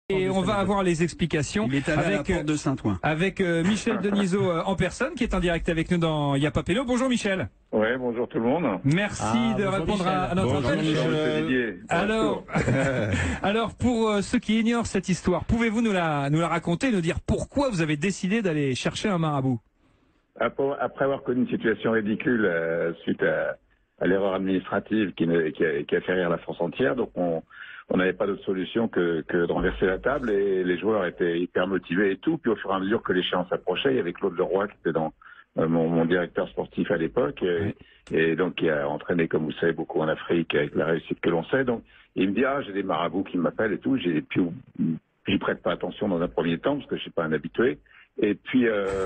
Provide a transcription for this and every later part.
Et on va avoir les explications Il est allé à la porte de Saint-Ouen. Avec Michel Denisot en personne qui est en direct avec nous dans Y'a pas Pélo. Bonjour Michel. Ouais, bonjour tout le monde. Merci de répondre à notre appel. Alors pour ceux qui ignorent cette histoire, pouvez-vous nous la raconter, nous dire pourquoi vous avez décidé d'aller chercher un marabout? Après avoir connu une situation ridicule suite à l'erreur administrative qui a fait rire la France entière, donc on n'avait pas d'autre solution que de renverser la table, et les joueurs étaient hyper motivés et tout. Puis au fur et à mesure que l'échéance approchait, il y avait Claude Leroy qui était dans mon directeur sportif à l'époque, et donc qui a entraîné, comme vous savez, beaucoup en Afrique avec la réussite que l'on sait. Donc il me dit j'ai des marabouts qui m'appellent et tout. J'y prête pas attention dans un premier temps parce que je suis pas un habitué. Et puis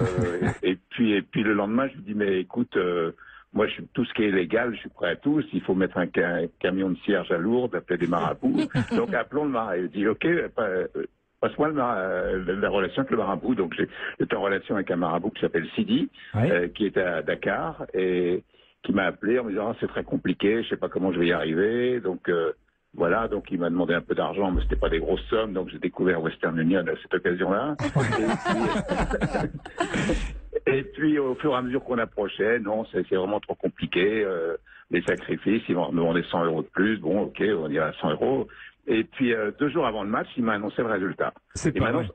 le lendemain, je lui dis mais écoute. Moi, tout ce qui est légal, je suis prêt à tout. S'il faut mettre un camion de cierge à Lourdes, appeler des marabouts. Donc, appelons le marabout. Il dit, OK, passe-moi la relation avec le marabout. Donc, j'étais en relation avec un marabout qui s'appelle Sidi, qui est à Dakar, et qui m'a appelé en me disant, c'est très compliqué, je sais pas comment je vais y arriver. Donc, voilà, donc il m'a demandé un peu d'argent, mais c'était pas des grosses sommes. Donc, j'ai découvert Western Union à cette occasion-là. Et puis, au fur et à mesure qu'on approchait, non, c'est vraiment trop compliqué. Les sacrifices, ils vont demander 100 € de plus. Bon, ok, on dirait 100 €. Et puis, 2 jours avant le match, il m'a annoncé le résultat. Il m'annonce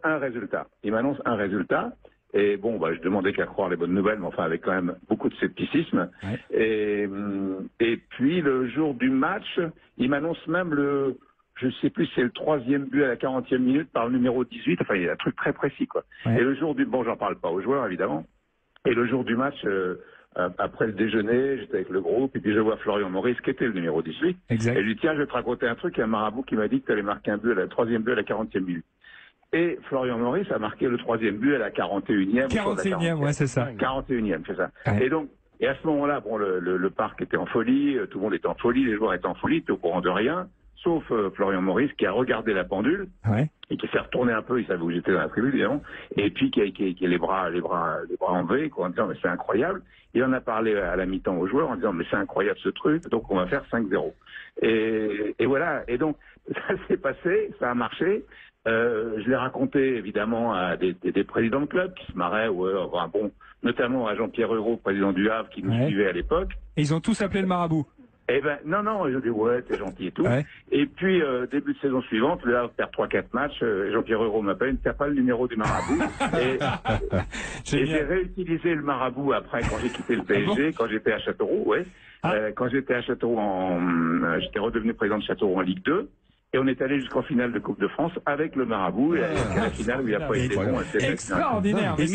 un résultat. Et bon, je demandais qu'à croire les bonnes nouvelles, mais enfin, avec quand même beaucoup de scepticisme. Ouais. Et puis, le jour du match, il m'annonce même je sais plus, c'est le 3e but à la 40e minute par le numéro 18. Enfin, il y a un truc très précis, quoi. Ouais. Et le jour j'en parle pas aux joueurs, évidemment. Et le jour du match, après le déjeuner, j'étais avec le groupe, et puis je vois Florian Maurice, qui était le numéro 18. Exact. Et je lui dis, tiens, je vais te raconter un truc. Il y a un marabout qui m'a dit que tu allais marquer un but, le 3e but à la 40e minute. Et Florian Maurice a marqué le 3e but à la 41e. 41e, ouais, c'est ça. 41e, c'est ça. Ouais. Et à ce moment-là, bon, le parc était en folie, tout le monde était en folie, les joueurs étaient en folie, t'es au courant de rien. Sauf Florian Maurice qui a regardé la pendule, et qui s'est retourné un peu, il savait où j'étais dans la tribune évidemment, et puis qui a les bras enlevés, quoi, en disant mais c'est incroyable. Il en a parlé à la mi-temps aux joueurs en disant mais c'est incroyable ce truc, donc on va faire 5-0. Et voilà, et donc ça s'est passé, ça a marché. Je l'ai raconté évidemment à des présidents de club qui se marraient, notamment à Jean-Pierre Euro, président du Havre, qui nous suivait à l'époque. Et ils ont tous appelé le marabout. Eh ben, non, ils ont dit, ouais, t'es gentil et tout. Ouais. Et puis, début de saison suivante, le Havre perd 3-4 matchs, Jean-Pierre Euro m'appelle, t'as pas le numéro du marabout. et j'ai réutilisé le marabout après, quand j'ai quitté le PSG, quand j'étais à Châteauroux, quand j'étais à Châteauroux j'étais redevenu président de Châteauroux en Ligue 2. Et on est allé jusqu'en finale de Coupe de France avec le marabout, et à la finale où il a pas été bon. Extraordinaire. Et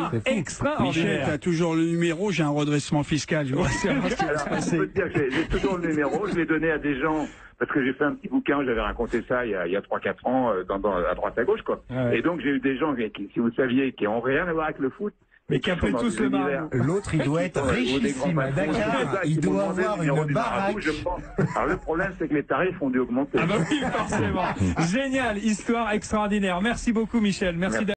Michel, t'as toujours le numéro, j'ai un redressement fiscal. Je vois. Alors, je peux te dire que j'ai toujours le numéro, je l'ai donné à des gens, parce que j'ai fait un petit bouquin, j'avais raconté ça il y a 3-4 ans, à droite à gauche, quoi. Et donc j'ai eu des gens qui, si vous saviez, qui ont rien à voir avec le foot, mais qui appellent tous le marabout. L'autre, il doit être richissime à Dakar. Il doit avoir une baraque. Alors le problème, c'est que les tarifs ont dû augmenter. Ah bah oui, forcément. Génial, histoire extraordinaire. Merci beaucoup, Michel. Merci.